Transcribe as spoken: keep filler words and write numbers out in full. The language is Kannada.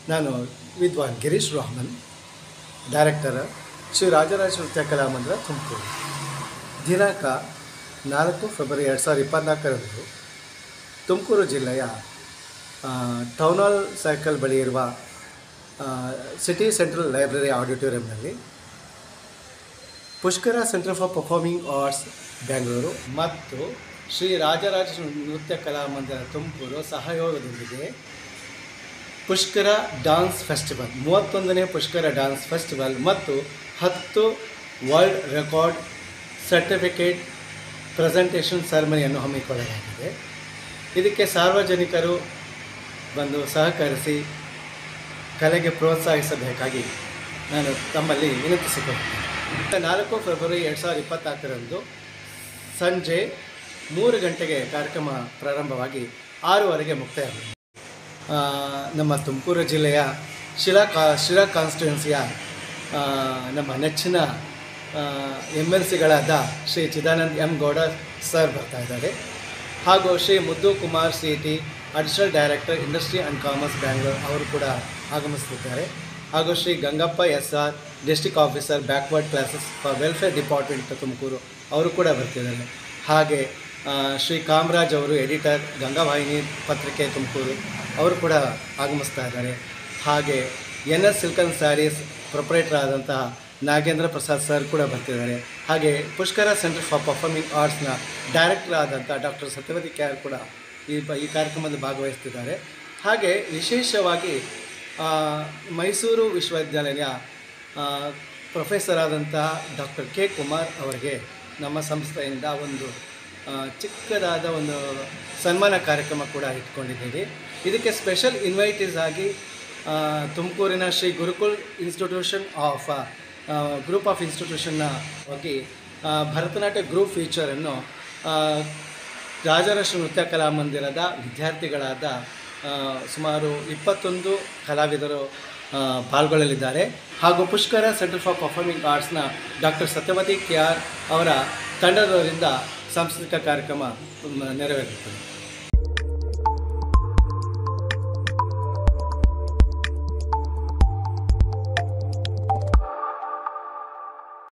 ನಾನು ವಿದ್ವಾನ್ ಗಿರೀಶ್ ರೋಹಮನ್, ಡೈರೆಕ್ಟರ್, ಶ್ರೀ ರಾಜರಾಜ ನೃತ್ಯ ಕಲಾಮಂದಿರ, ತುಮಕೂರು. ದಿನಾಂಕ ನಾಲ್ಕು ಫೆಬ್ರವರಿ ಎರಡು ಸಾವಿರದ ಇಪ್ಪತ್ತ್ನಾಲ್ಕರಂದು ತುಮಕೂರು ಜಿಲ್ಲೆಯ ಟೌನ್ ಹಾಲ್ ಸರ್ಕಲ್ ಬಳಿ ಇರುವ ಸಿಟಿ ಸೆಂಟ್ರಲ್ ಲೈಬ್ರರಿ ಆಡಿಟೋರಿಯಂನಲ್ಲಿ Pushkara centre for performing arts Bengaluru ಮತ್ತು ಶ್ರೀ ರಾಜರಾಜ ನೃತ್ಯ ಕಲಾಮಂದಿರ ತುಮಕೂರು ಸಹಯೋಗದೊಂದಿಗೆ ಪುಷ್ಕರ ಡ್ಯಾನ್ಸ್ ಫೆಸ್ಟಿವಲ್ ಮೂವತ್ತೊಂದನೇ ಪುಷ್ಕರ ಡ್ಯಾನ್ಸ್ ಫೆಸ್ಟಿವಲ್ ಮತ್ತು ಹತ್ತು ವರ್ಲ್ಡ್ ರೆಕಾರ್ಡ್ ಸರ್ಟಿಫಿಕೇಟ್ ಪ್ರೆಸೆಂಟೇಷನ್ ಸೆರೆಮನಿಯನ್ನು ಹಮ್ಮಿಕೊಳ್ಳಲಾಗಿದೆ. ಇದಕ್ಕೆ ಸಾರ್ವಜನಿಕರು ಬಂದು ಸಹಕರಿಸಿ ಕಲೆಗೆ ಪ್ರೋತ್ಸಾಹಿಸಬೇಕಾಗಿ ನಾನು ತಮ್ಮಲ್ಲಿ ವಿನಂತಿಸಿಕೊಳ್ಳುತ್ತೇನೆ. ನಾಲ್ಕು ಫೆಬ್ರವರಿ ಎರಡು ಸಾವಿರದ ಇಪ್ಪತ್ತ್ನಾಲ್ಕರಂದು ಸಂಜೆ ಮೂರು ಗಂಟೆಗೆ ಕಾರ್ಯಕ್ರಮ ಪ್ರಾರಂಭವಾಗಿ ಆರೂವರೆಗೆ ಮುಕ್ತಾಯವಾಗಿದೆ. ನಮ್ಮ ತುಮಕೂರು ಜಿಲ್ಲೆಯ ಶಿರಾ ಕಾ ಶಿರಾ ಕಾನ್ಸ್ಟಿಟ್ಯುನ್ಸಿಯ ನಮ್ಮ ನೆಚ್ಚಿನ ಎಮ್ ಎಲ್ ಸಿಗಳಾದ ಶ್ರೀ ಚಿದಾನಂದ್ ಎಂ ಗೌಡ ಸರ್ ಬರ್ತಾ ಇದ್ದಾರೆ. ಹಾಗೂ Shri Muddu Kumar C T additional director industry and commerce Bangalore ಅವರು ಕೂಡ ಆಗಮಿಸುತ್ತಿದ್ದಾರೆ. ಹಾಗೂ Shri Gangappa S R district officer backward classes for welfare department Tumakuru ಅವರು ಕೂಡ ಬರ್ತಿದ್ದಾರೆ. ಹಾಗೆ ಶ್ರೀ ಕಾಮರಾಜ್ ಅವರು ಎಡಿಟರ್ ಗಂಗಾವಾಹಿನಿ ಪತ್ರಿಕೆ ತುಮಕೂರು ಅವರು ಕೂಡ ಆಗಮಿಸ್ತಾ ಇದ್ದಾರೆ. ಹಾಗೆ N S silk and sarees proprietor ಆದಂತಹ ನಾಗೇಂದ್ರ ಪ್ರಸಾದ್ ಸರ್ ಕೂಡ ಬರ್ತಿದ್ದಾರೆ. ಹಾಗೆ ಪುಷ್ಕರ ಸೆಂಟರ್ ಫಾರ್ ಪರ್ಫಾರ್ಮಿಂಗ್ ಆರ್ಟ್ಸ್ನ ಡೈರೆಕ್ಟರ್ ಆದಂಥ ಡಾಕ್ಟರ್ ಸತ್ಯವತಿ ಕೆ ಆರ್ ಕೂಡ ಈ ಈ ಕಾರ್ಯಕ್ರಮದಲ್ಲಿ ಭಾಗವಹಿಸ್ತಿದ್ದಾರೆ. ಹಾಗೆ ವಿಶೇಷವಾಗಿ ಮೈಸೂರು ವಿಶ್ವವಿದ್ಯಾಲಯ ಪ್ರೊಫೆಸರ್ ಆದಂತಹ ಡಾಕ್ಟರ್ ಕೆ ಕುಮಾರ್ ಅವರಿಗೆ ನಮ್ಮ ಸಂಸ್ಥೆಯಿಂದ ಒಂದು ಚಿಕ್ಕದಾದ ಒಂದು ಸನ್ಮಾನ ಕಾರ್ಯಕ್ರಮ ಕೂಡ ಇಟ್ಕೊಂಡಿದ್ದೀವಿ. ಇದಕ್ಕೆ ಸ್ಪೆಷಲ್ ಇನ್ವೈಟೀಸ್ ಆಗಿ ತುಮಕೂರಿನ Shri Gurukul institution of group of ಇನ್ಸ್ಟಿಟ್ಯೂಷನ್ನ ಹೋಗಿ ಭರತನಾಟ್ಯ ಗ್ರೂಪ್ ಫೀಚರನ್ನು ರಾಜರಾಜ ನೃತ್ಯ ಕಲಾಮಂದಿರದ ವಿದ್ಯಾರ್ಥಿಗಳಾದ ಸುಮಾರು ಇಪ್ಪತ್ತೊಂದು ಕಲಾವಿದರು ಪಾಲ್ಗೊಳ್ಳಲಿದ್ದಾರೆ. ಹಾಗೂ ಪುಷ್ಕರ ಸೆಂಟರ್ ಫಾರ್ ಪರ್ಫಾರ್ಮಿಂಗ್ ಆರ್ಟ್ಸ್ನ ಡಾಕ್ಟರ್ ಸತ್ಯವತಿ ಕೆ ಆರ್ ಅವರ ತಂಡದವರಿಂದ ಸಾಂಸ್ಕೃತಿಕ ಕಾರ್ಯಕ್ರಮ ನೆರವೇರುತ್ತದೆ.